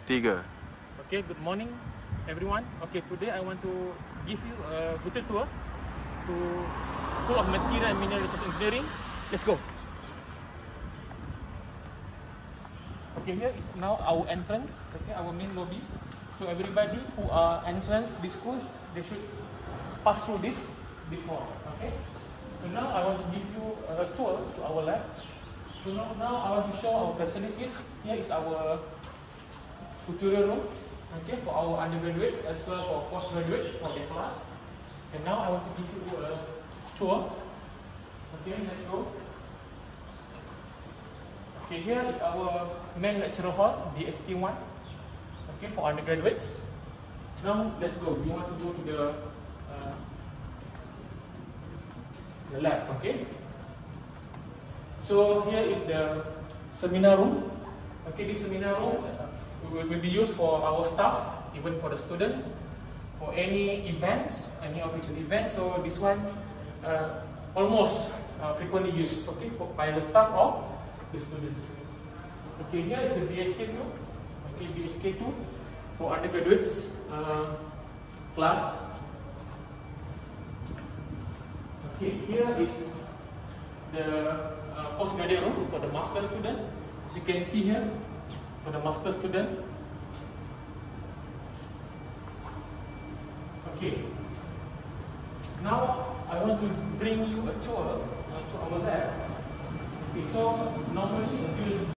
3. Okay, good morning everyone. Okay, today I want to give you a virtual tour to School of Material and Mineral Resource Engineering. Let's go. Okay, here is now our entrance, okay, our main lobby. So everybody who are entrance this school, they should pass through this hall. Okay. So now I want to give you a tour to our lab. So now I want to show our facilities. Here is our tutorial room, okay, for our undergraduates as well for postgraduates for their class. And now I want to give you a tour. Okay, let's go. Okay, here is our main lecture hall, the ST1. Okay, for undergraduates. Now let's go. We want to go to the lab. Okay. So here is the seminar room. Okay, this seminar room will be used for our staff, even for the students, for any events, any official events. So this one almost frequently used, okay, by the staff or the students. Okay, here is the BSK2. Okay, BSK2 for undergraduates class. Okay, here is the postgraduate room for the master student. As you can see here, for the master student. Okay. Now I want to bring you a tour to our lab. Okay, so normally